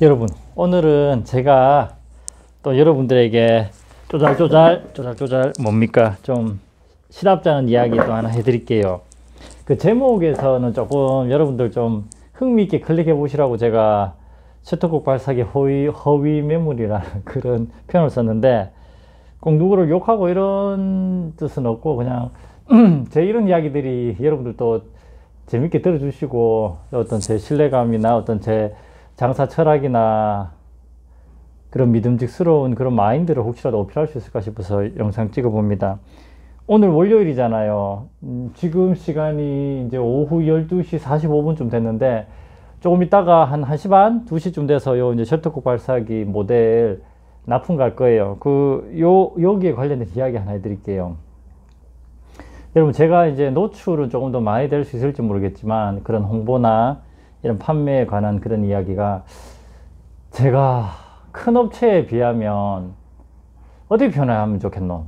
여러분, 오늘은 제가 또 여러분들에게 쪼잘쪼잘 뭡니까? 좀 실합자는 이야기 또 하나 해드릴게요. 그 제목에서는 조금 여러분들 좀 흥미있게 클릭해 보시라고 제가 셔터콕 발사기 허위 매물이라는 그런 표현을 썼는데, 꼭 누구를 욕하고 이런 뜻은 없고, 그냥 제 이런 이야기들이 여러분들 또 재밌게 들어주시고, 어떤 제 신뢰감이나 어떤 제 장사 철학이나 그런 믿음직스러운 그런 마인드를 혹시라도 어필할 수 있을까 싶어서 영상 찍어 봅니다. 오늘 월요일이잖아요. 지금 시간이 이제 오후 12시 45분쯤 됐는데, 조금 있다가 한 1시 반, 2시쯤 돼서 요 이제 셔터콕 발사기 모델 납품 갈 거예요. 여기에 관련된 이야기 하나 해드릴게요. 여러분, 제가 이제 노출은 조금 더 많이 될 수 있을지 모르겠지만, 그런 홍보나 이런 판매에 관한 그런 이야기가, 제가 큰 업체에 비하면 어떻게 표현하면 좋겠노?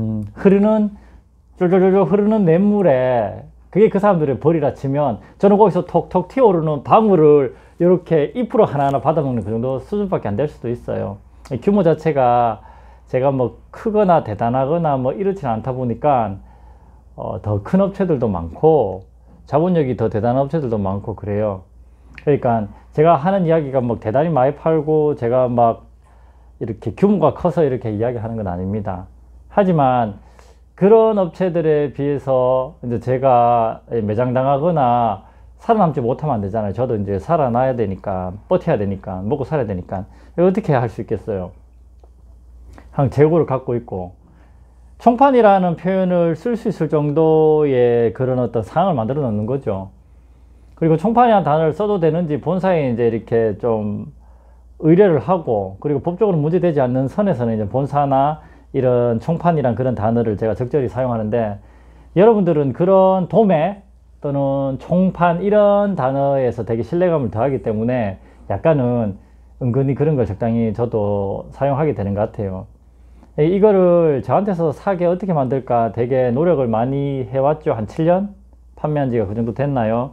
쫄쫄쫄 흐르는 냇물에 그게 그 사람들의 벌이라 치면, 저는 거기서 톡톡 튀어오르는 방울을 이렇게 잎으로 하나하나 받아먹는 그 정도 수준밖에 안 될 수도 있어요. 규모 자체가 제가 뭐 크거나 대단하거나 뭐 이렇지는 않다 보니까 더 큰 업체들도 많고 자본력이 더 대단한 업체들도 많고 그래요. 그러니까 제가 하는 이야기가 뭐 대단히 많이 팔고 제가 막 이렇게 규모가 커서 이렇게 이야기하는 건 아닙니다. 하지만 그런 업체들에 비해서 이제 제가 매장당하거나 살아남지 못하면 안 되잖아요. 저도 이제 살아나야 되니까, 버텨야 되니까, 먹고 살아야 되니까. 어떻게 할 수 있겠어요? 항상 재고를 갖고 있고, 총판이라는 표현을 쓸 수 있을 정도의 그런 어떤 상황을 만들어 놓는 거죠. 그리고 총판이라는 단어를 써도 되는지 본사에 이제 이렇게 좀 의뢰를 하고, 그리고 법적으로 문제되지 않는 선에서는 이제 본사나 이런 총판이란 그런 단어를 제가 적절히 사용하는데, 여러분들은 그런 도매 또는 총판 이런 단어에서 되게 신뢰감을 더하기 때문에 약간은 은근히 그런 걸 적당히 저도 사용하게 되는 것 같아요. 이거를 저한테서 사게 어떻게 만들까 되게 노력을 많이 해왔죠. 한 7년? 판매한 지가 그 정도 됐나요?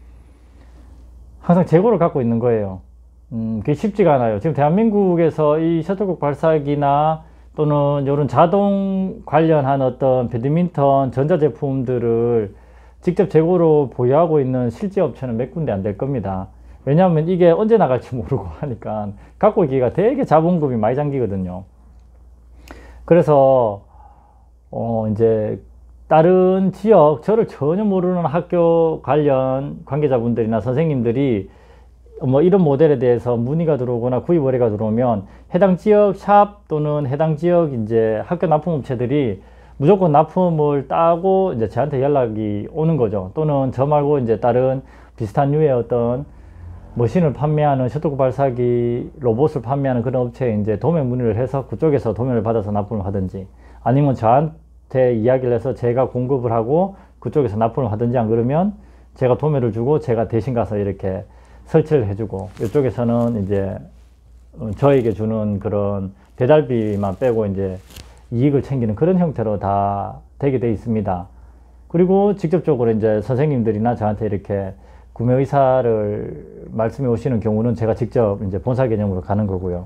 항상 재고를 갖고 있는 거예요. 그게 쉽지가 않아요. 지금 대한민국에서 이 셔터콕 발사기나 또는 이런 자동 관련한 어떤 배드민턴 전자제품들을 직접 재고로 보유하고 있는 실제 업체는 몇 군데 안 될 겁니다. 왜냐하면 이게 언제 나갈지 모르고 하니까 갖고 있기가 되게 자본금이 많이 잠기거든요. 그래서 이제 다른 지역, 저를 전혀 모르는 학교 관련 관계자분들이나 선생님들이 뭐 이런 모델에 대해서 문의가 들어오거나 구입 의뢰가 들어오면 해당 지역 샵 또는 해당 지역 이제 학교 납품업체들이 무조건 납품을 따고 이제 저한테 연락이 오는 거죠. 또는 저 말고 이제 다른 비슷한 류의 어떤 머신을 판매하는 셔터콕 발사기 로봇을 판매하는 그런 업체에 이제 도매 문의를 해서 그쪽에서 도매를 받아서 납품을 하든지, 아니면 저한테 이야기를 해서 제가 공급을 하고 그쪽에서 납품을 하든지, 안 그러면 제가 도매를 주고 제가 대신 가서 이렇게 설치를 해주고, 이쪽에서는 이제 저에게 주는 그런 배달비만 빼고 이제 이익을 챙기는 그런 형태로 다 되게 돼 있습니다. 그리고 직접적으로 이제 선생님들이나 저한테 이렇게 구매 의사를 말씀해 오시는 경우는 제가 직접 이제 본사 개념으로 가는 거고요.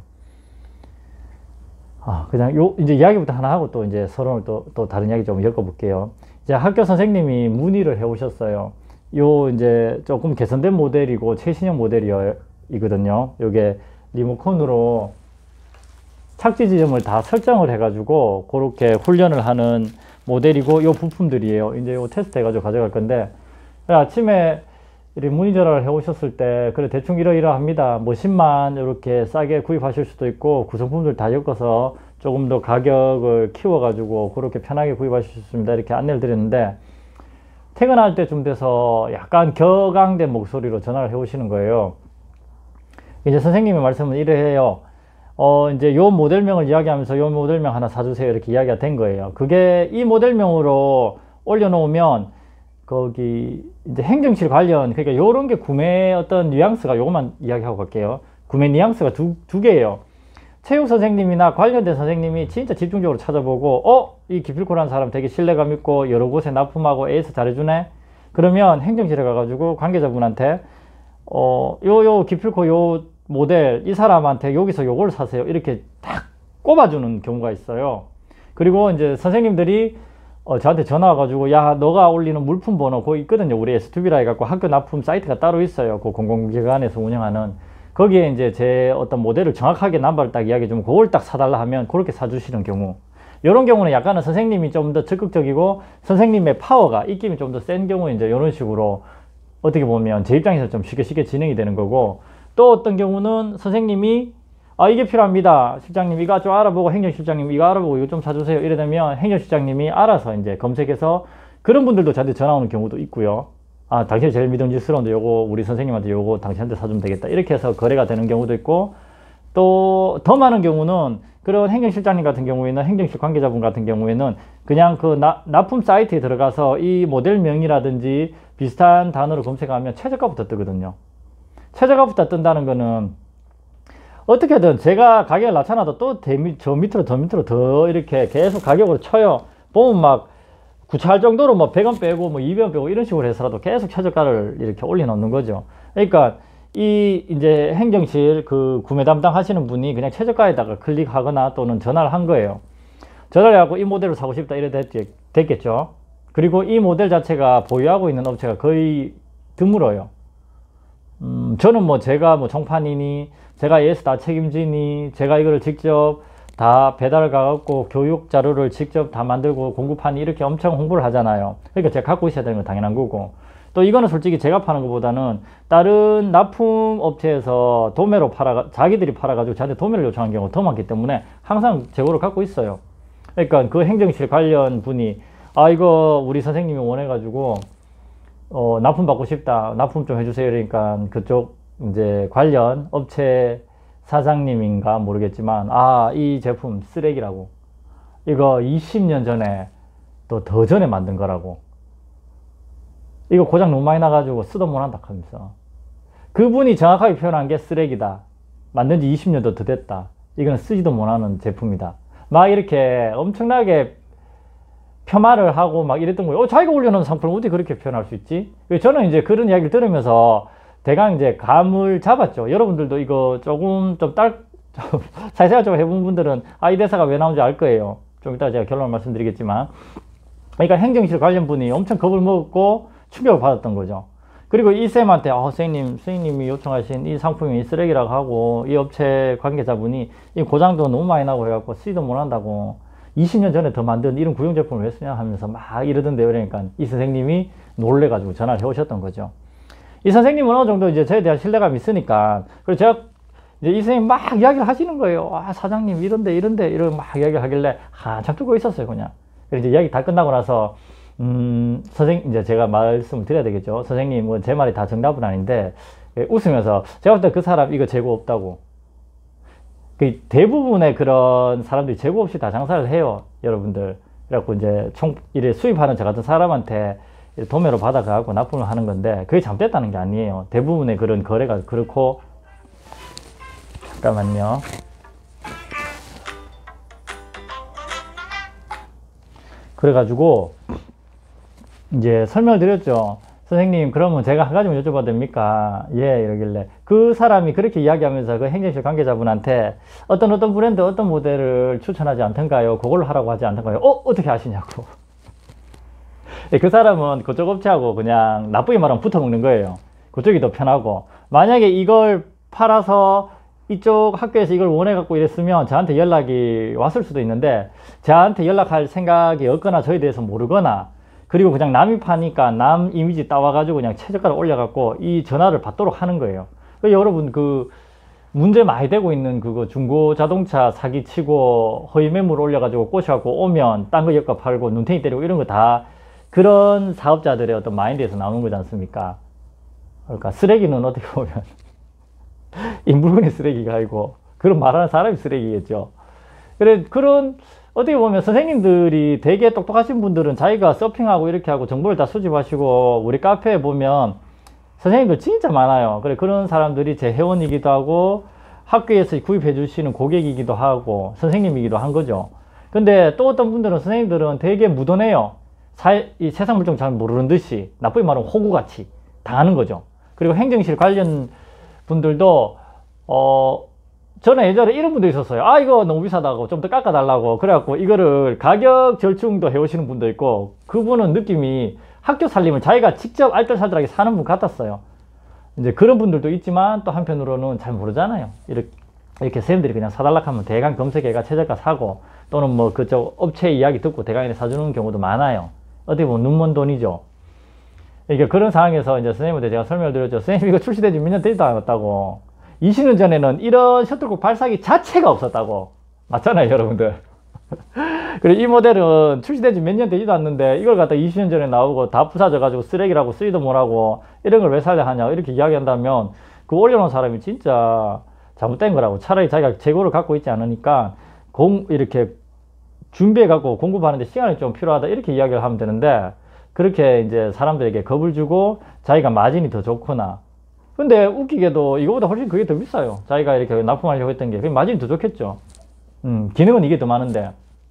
그냥 이제 이야기부터 하나 하고 또 이제 서론을 또 다른 이야기 좀 엮어볼게요. 이제 학교 선생님이 문의를 해 오셨어요. 이제 조금 개선된 모델이고 최신형 모델이거든요. 요게 리모컨으로 착지 지점을 다 설정을 해가지고 그렇게 훈련을 하는 모델이고, 요 부품들이에요. 이제 요 테스트 해가지고 가져갈 건데, 아침에 문의 전화를 해 오셨을 때, 그래 대충 이러이러합니다. 머신만 이렇게 싸게 구입하실 수도 있고 구성품들 다 엮어서 조금 더 가격을 키워가지고 그렇게 편하게 구입하실 수 있습니다. 이렇게 안내를 드렸는데, 퇴근할 때쯤 돼서 약간 격앙된 목소리로 전화를 해 오시는 거예요. 이제 선생님의 말씀은 이래요. 이제 요 모델명을 이야기하면서 요 모델명 하나 사주세요, 이렇게 이야기가 된 거예요. 그게 이 모델명으로 올려놓으면 거기 이제 행정실 관련, 그러니까 요런 게 구매 어떤 뉘앙스가, 요것만 이야기하고 갈게요. 구매 뉘앙스가 두 개예요. 체육 선생님이나 관련된 선생님이 진짜 집중적으로 찾아보고, 이 기필코라는 사람 되게 신뢰감 있고 여러 곳에 납품하고 애써 잘해주네? 그러면 행정실에 가가지고 관계자분한테 요 기필코 요 모델 이 사람한테 여기서 요걸 사세요 이렇게 딱 꼽아주는 경우가 있어요. 그리고 이제 선생님들이 저한테 전화 와가지고 야 너가 올리는 물품 번호 거기 있거든요. 우리 S2B라 해갖고 학교 납품 사이트가 따로 있어요. 그 공공기관에서 운영하는 거기에 이제 제 어떤 모델을 정확하게 남바를 딱 이야기해주면 그걸 딱 사달라 하면 그렇게 사주시는 경우, 이런 경우는 약간은 선생님이 좀 더 적극적이고 선생님의 파워가 입김이 좀 더 센 경우 이제 이런 식으로 어떻게 보면 제 입장에서 좀 쉽게 진행이 되는 거고, 또 어떤 경우는 선생님이 이게 필요합니다 실장님 이거 좀 알아보고, 행정실장님 이거 알아보고 이거 좀 사주세요 이래 되면 행정실장님이 알아서 이제 검색해서, 그런 분들도 저한테 전화 오는 경우도 있고요. 당신이 제일 믿음직스러운데 요거 우리 선생님한테 요거 당신한테 사주면 되겠다 이렇게 해서 거래가 되는 경우도 있고, 또 더 많은 경우는 그런 행정실장님 같은 경우에는, 행정실 관계자분 같은 경우에는 그냥 그 납품 사이트에 들어가서 이 모델명이라든지 비슷한 단어를 검색하면 최저가부터 뜨거든요. 최저가부터 뜬다는 거는 어떻게든 제가 가격을 낮춰놔도 또 저 밑으로 더 이렇게 계속 가격으로 쳐요. 보면 막 구차할 정도로 뭐 100원 빼고 뭐 200원 빼고 이런 식으로 해서라도 계속 최저가를 이렇게 올려놓는 거죠. 그러니까 이제 행정실 그 구매 담당 하시는 분이 그냥 최저가에다가 클릭하거나 또는 전화를 한 거예요. 전화를 하고 이 모델을 사고 싶다 이래 됐겠죠. 그리고 이 모델 자체가 보유하고 있는 업체가 거의 드물어요. 저는 뭐 제가 뭐 정판이니 제가 AS 다 책임지니 제가 이거를 직접 다 배달 가갖고 교육 자료를 직접 다 만들고 공급하니 이렇게 엄청 홍보를 하잖아요. 그러니까 제가 갖고 있어야 되는 건 당연한 거고, 또 이거는 솔직히 제가 파는 것보다는 다른 납품 업체에서 도매로 자기들이 팔아가지고 저한테 도매를 요청한 경우가 더 많기 때문에 항상 재고를 갖고 있어요. 그러니까 그 행정실 관련 분이 이거 우리 선생님이 원해가지고 납품 받고 싶다 납품 좀 해주세요 그러니까 그쪽 이제 관련 업체 사장님인가 모르겠지만 이 제품 쓰레기라고, 이거 20년 전에 또 더 전에 만든 거라고, 이거 고장 너무 많이 나가지고 쓰도 못한다 하면서, 그분이 정확하게 표현한 게 쓰레기다, 만든 지 20년도 더 됐다, 이거는 쓰지도 못하는 제품이다, 막 이렇게 엄청나게 폄하를 하고 막 이랬던 거예요. 자기가 올려놓은 상품을 어떻게 그렇게 표현할 수 있지? 저는 이제 그런 이야기를 들으면서 대강 이제 감을 잡았죠. 여러분들도 이거 조금 좀 사회생활 좀 해본 분들은 이 대사가 왜 나온지 알 거예요. 좀 이따 제가 결론을 말씀드리겠지만, 그러니까 행정실 관련 분이 엄청 겁을 먹고 충격을 받았던 거죠. 그리고 이 쌤한테 선생님이 요청하신 이 상품이 쓰레기라고 하고, 이 업체 관계자분이 이 고장도 너무 많이 나고 해갖고 쓰지도 못한다고, 20년 전에 더 만든 이런 구형 제품을 왜 쓰냐 하면서 막 이러던데요. 그러니까 이 선생님이 놀래가지고 전화를 해 오셨던 거죠. 이 선생님은 어느 정도 이제 저에 대한 신뢰감이 있으니까, 그래서 제가 이제 이 선생님 막 이야기를 하시는 거예요. 사장님 이런데 이런 막 이야기를 하길래 한참 듣고 있었어요, 그냥. 그래서 이제 이야기 다 끝나고 나서 선생님 이제 제가 말씀을 드려야 되겠죠. 선생님 뭐 제 말이 다 정답은 아닌데 웃으면서 제가 볼 때 그 사람 이거 재고 없다고. 대부분의 그런 사람들이 재고 없이 다 장사를 해요, 여러분들. 그래갖고 이제 이래 수입하는 저 같은 사람한테 도매로 받아가고 납품을 하는 건데 그게 잘못됐다는 게 아니에요. 대부분의 그런 거래가 그렇고. 잠깐만요. 그래가지고 이제 설명을 드렸죠. 선생님 그러면 제가 한 가지만 여쭤봐도 됩니까? 예, 이러길래 그 사람이 그렇게 이야기하면서 그 행정실 관계자분한테 어떤 브랜드 어떤 모델을 추천하지 않던가요? 그걸로 하라고 하지 않던가요? 어떻게 아시냐고. 그 사람은 그쪽 업체하고 그냥 나쁘게 말하면 붙어먹는 거예요. 그쪽이 더 편하고, 만약에 이걸 팔아서 이쪽 학교에서 이걸 원해갖고 이랬으면 저한테 연락이 왔을 수도 있는데, 저한테 연락할 생각이 없거나 저에 대해서 모르거나, 그리고 그냥 남이 파니까 남 이미지 따와가지고 그냥 최저가를 올려갖고 이 전화를 받도록 하는 거예요. 여러분 문제 많이 되고 있는 그거 중고 자동차 사기치고 허위 매물 올려가지고 꼬셔갖고 오면 딴 거 엮어 팔고 눈탱이 때리고 이런 거 다 그런 사업자들의 어떤 마인드에서 나오는 거지 않습니까? 그러니까 쓰레기는 어떻게 보면 이 물건이 쓰레기가 아니고 그런 말하는 사람이 쓰레기겠죠. 그런 어떻게 보면 선생님들이 되게 똑똑하신 분들은 자기가 서핑하고 이렇게 하고 정보를 다 수집하시고, 우리 카페에 보면 선생님들 진짜 많아요. 그런 사람들이 제 회원이기도 하고 학교에서 구입해 주시는 고객이기도 하고 선생님이기도 한 거죠. 근데 또 어떤 분들은 선생님들은 되게 무던해요. 이 세상 물정 잘 모르는 듯이, 나쁘게 말하면 호구같이 당하는 거죠. 그리고 행정실 관련 분들도 저는 예전에 이런 분도 있었어요. 아, 이거 너무 비싸다고 좀 더 깎아달라고. 그래갖고 이거를 가격 절충도 해오시는 분도 있고, 그분은 느낌이 학교 살림을 자기가 직접 알뜰살뜰하게 사는 분 같았어요. 이제 그런 분들도 있지만 또 한편으로는 잘 모르잖아요. 이렇게 선생님들이 그냥 사달라 하면 대강 검색해가 최저가 사고, 또는 뭐 그쪽 업체 이야기 듣고 대강에 사주는 경우도 많아요. 어떻게 보면 눈먼 돈이죠. 이게 그런 상황에서 이제 선생님한테 제가 설명을 드렸죠. 선생님, 이거 출시된 지 몇 년 되지도 않았다고. 20년 전에는 이런 셔틀콕 발사기 자체가 없었다고. 맞잖아요, 여러분들. 그리고 이 모델은 출시된 지 몇 년 되지도 않는데 이걸 갖다 20년 전에 나오고 다 부사져가지고 쓰레기라고 쓰지도 못하고 이런 걸 왜 살려 하냐 이렇게 이야기한다면, 그 올려놓은 사람이 진짜 잘못된 거라고. 차라리 자기가 재고를 갖고 있지 않으니까 이렇게 준비해갖고 공급하는데 시간이 좀 필요하다 이렇게 이야기를 하면 되는데, 그렇게 이제 사람들에게 겁을 주고 자기가 마진이 더 좋거나. 근데 웃기게도 이거보다 훨씬 그게 더 비싸요. 자기가 이렇게 납품하려고 했던 게. 그게 마진이 더 좋겠죠. 기능은 이게 더 많은데.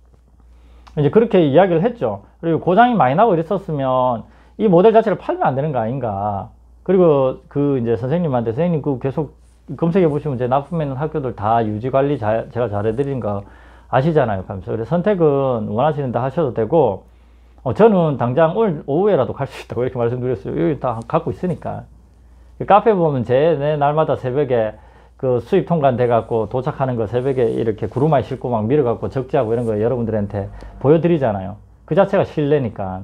이제 그렇게 이야기를 했죠. 그리고 고장이 많이 나고 이랬었으면 이 모델 자체를 팔면 안 되는 거 아닌가. 그리고 그 이제 선생님한테, 선생님 그 계속 검색해 보시면 제 납품했는 학교들 다 유지 관리 제가 잘해드린 거 아시잖아요. 그래서 선택은 원하시는데 하셔도 되고, 저는 당장 오늘 오후에라도 갈 수 있다고 이렇게 말씀드렸어요. 여기 다 갖고 있으니까. 카페 보면 내 날마다 새벽에 그 수입 통관돼 갖고 도착하는 거 새벽에 이렇게 구루마에 싣고 막 밀어 갖고 적재하고 이런 거 여러분들한테 보여드리잖아요. 그 자체가 신뢰니까.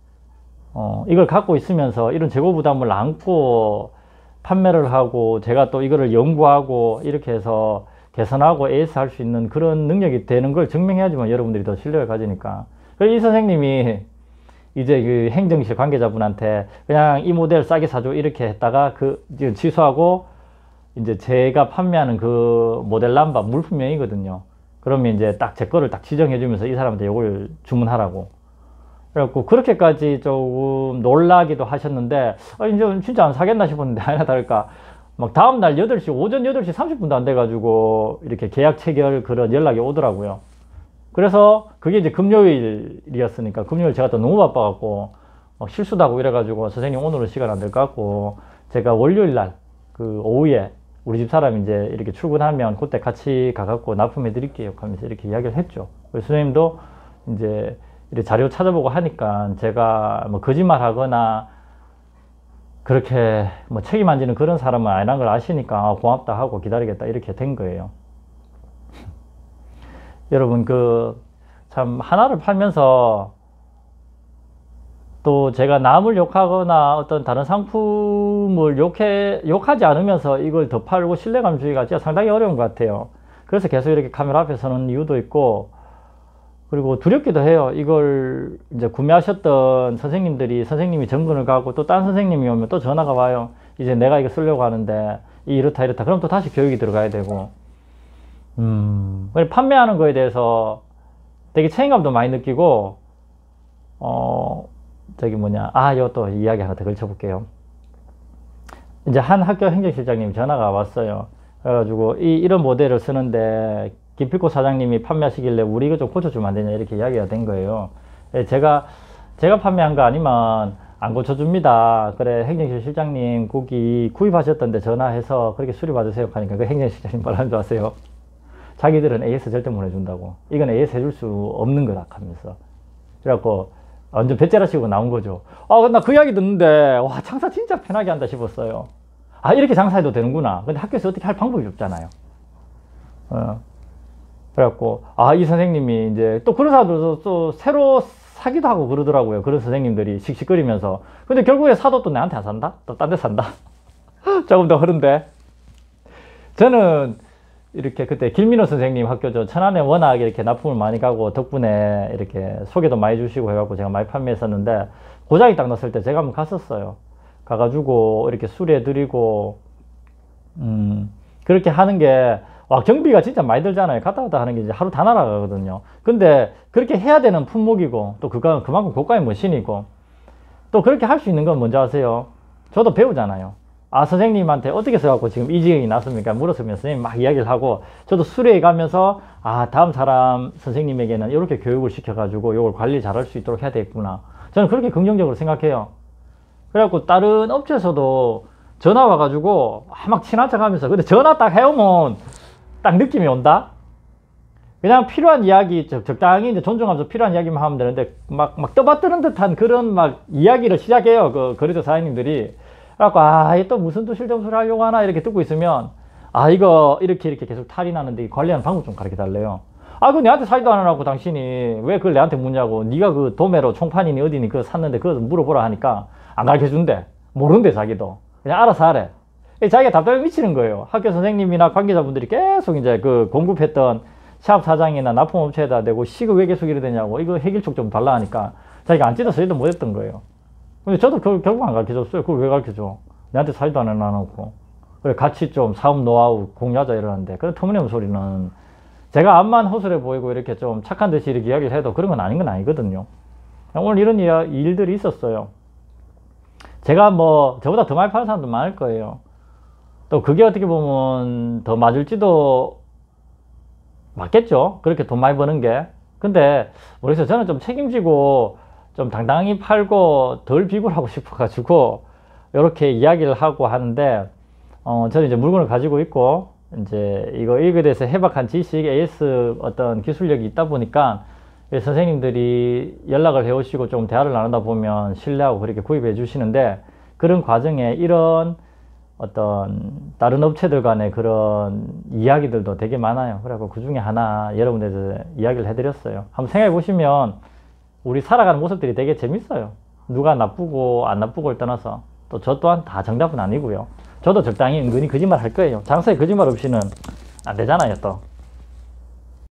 이걸 갖고 있으면서 이런 재고 부담을 안고 판매를 하고, 제가 또 이거를 연구하고 이렇게 해서 개선하고 AS 할 수 있는 그런 능력이 되는 걸 증명해야지만 여러분들이 더 신뢰를 가지니까. 그래서 이 선생님이 이제 그 행정실 관계자분한테 그냥 이 모델 싸게 사줘 이렇게 했다가 지금 취소하고, 이제 제가 판매하는 그 모델 남바 물품명이거든요. 그러면 이제 딱 제 거를 딱 지정해 주면서 이 사람한테 이걸 주문하라고. 그래갖고 그렇게까지 조금 놀라기도 하셨는데, 이제 진짜 안 사겠나 싶었는데 아니나 다를까 막 다음날 8시, 오전 8시 30분도 안 돼가지고 이렇게 계약 체결 그런 연락이 오더라고요. 그래서 그게 이제 금요일이었으니까, 금요일 제가 또 너무 바빠갖고 실수도 하고 이래가지고, 선생님 오늘은 시간 안 될 것 같고 제가 월요일 날 그 오후에 우리 집 사람이 이제 이렇게 출근하면 그때 같이 가갖고 납품해 드릴게요 하면서 이렇게 이야기를 했죠. 그래서 선생님도 이제 이렇게 자료 찾아보고 하니까 제가 뭐 거짓말 하거나 그렇게 뭐 책임 안 지는 그런 사람은 아니란 걸 아시니까 고맙다 하고 기다리겠다 이렇게 된 거예요. 여러분, 참 하나를 팔면서 또 제가 남을 욕하거나 어떤 다른 상품을 욕하지 않으면서 이걸 더 팔고 신뢰감 주기가 진짜 상당히 어려운 것 같아요. 그래서 계속 이렇게 카메라 앞에 서는 이유도 있고, 그리고 두렵기도 해요. 이걸 이제 구매하셨던 선생님이 정근을 가고 또 딴 선생님이 오면 또 전화가 와요. 이제 내가 이거 쓰려고 하는데 이렇다. 그럼 또 다시 교육이 들어가야 되고. 판매하는 거에 대해서 되게 책임감도 많이 느끼고, 이것도 이야기 하나 더 걸쳐볼게요. 이제 한 학교 행정실장님이 전화가 왔어요. 그래가지고 이런 모델을 쓰는데 기필코 사장님이 판매하시길래 우리 이거 좀 고쳐주면 안 되냐 이렇게 이야기가 된 거예요. 제가 판매한 거 아니면 안 고쳐줍니다. 그래, 행정실 실장님 거기 구입하셨던데 전화해서 그렇게 수리 받으세요 하니까 그 행정실장님 뭐라는 줄 아세요? 자기들은 AS 절대 못 해준다고. 이건 AS 해줄 수 없는 거다 하면서. 그래갖고 완전 배째라치고 나온 거죠. 나 그 이야기 듣는데 와, 장사 진짜 편하게 한다 싶었어요. 이렇게 장사해도 되는구나. 근데 학교에서 어떻게 할 방법이 없잖아요. 그래갖고 이 선생님이 이제 또 그런 사람들도 또 새로 사기도 하고 그러더라고요. 그런 선생님들이 씩씩거리면서. 근데 결국에 사도 또 내한테 안 산다? 또 딴 데 산다? 조금 더 흐른데. 저는 이렇게 그때 김민호 선생님 학교죠. 천안에 워낙 이렇게 납품을 많이 가고 덕분에 이렇게 소개도 많이 주시고 해갖고 제가 많이 판매했었는데, 고장이 딱 났을 때 제가 한번 갔었어요. 가가지고 이렇게 수리해드리고, 그렇게 하는 게, 경비가 진짜 많이 들잖아요. 갔다 갔다 하는 게 이제 하루 다 날아가거든요. 근데 그렇게 해야 되는 품목이고, 또 그만큼 고가의 머신이고, 또 그렇게 할 수 있는 건 뭔지 아세요? 저도 배우잖아요. 선생님한테 어떻게 써갖고 지금 이 지경이 났습니까? 물었으면 선생님 막 이야기를 하고, 저도 수료해 가면서, 다음 사람 선생님에게는 이렇게 교육을 시켜가지고 이걸 관리 잘할 수 있도록 해야 되겠구나. 저는 그렇게 긍정적으로 생각해요. 그래갖고 다른 업체에서도 전화 와가지고 막 친한 척 하면서, 근데 전화 딱 해오면 딱 느낌이 온다? 그냥 필요한 이야기, 적당히 이제 존중하면서 필요한 이야기만 하면 되는데, 막 떠받드는 듯한 그런 막 이야기를 시작해요. 그 거래처 사장님들이. 그래갖고, 아, 이게 또 무슨 또 실점 소리 하려고 하나, 이렇게 듣고 있으면, 아, 이거 이렇게 계속 탈이 나는데 관리하는 방법 좀 가르쳐 달래요. 아, 그 내한테 사지도 안 하고 당신이 왜 그걸 내한테 묻냐고. 네가 그 도매로 총판이니 어디니 그거 샀는데 그거 물어보라 하니까 안 가르쳐 준대. 모른대, 자기도. 그냥 알아서 하래. 자기가 답답해 미치는 거예요. 학교 선생님이나 관계자분들이 계속 이제 그 공급했던 샵 사장이나 납품업체에다 대고 시급 왜 계속 이래 되냐고, 이거 해결책 좀 달라 하니까 자기가 안 찢어서 일도 못했던 거예요. 근데 저도 결국 안 가르쳐 줬어요. 그걸 왜 가르쳐 줘? 내한테 사지도 안 해놔놓고. 그래, 같이 좀 사업 노하우 공유하자 이러는데, 그런 터무니없는 소리는, 제가 앞만 허술해 보이고 이렇게 좀 착한 듯이 이렇게 이야기를 해도 그런 건 아닌 건 아니거든요. 오늘 이런 일들이 있었어요. 제가 뭐 저보다 더 많이 파는 사람도 많을 거예요. 또 그게 어떻게 보면 더 맞을지도 맞겠죠. 그렇게 돈 많이 버는 게. 근데 모르겠어요. 저는 좀 책임지고 좀 당당히 팔고 덜 비굴하고 싶어가지고 이렇게 이야기를 하고 하는데, 저는 이제 물건을 가지고 있고 이제 이거에 대해서 해박한 지식, AS 어떤 기술력이 있다 보니까 선생님들이 연락을 해 오시고 좀 대화를 나누다 보면 신뢰하고 그렇게 구입해 주시는데, 그런 과정에 이런 어떤 다른 업체들 간의 그런 이야기들도 되게 많아요. 그래서 그 중에 하나 여러분들한테 이야기를 해드렸어요. 한번 생각해 보시면 우리 살아가는 모습들이 되게 재밌어요. 누가 나쁘고 안 나쁘고를 떠나서. 또 저 또한 다 정답은 아니고요. 저도 적당히 은근히 거짓말 할 거예요. 장사에 거짓말 없이는 안 되잖아요, 또.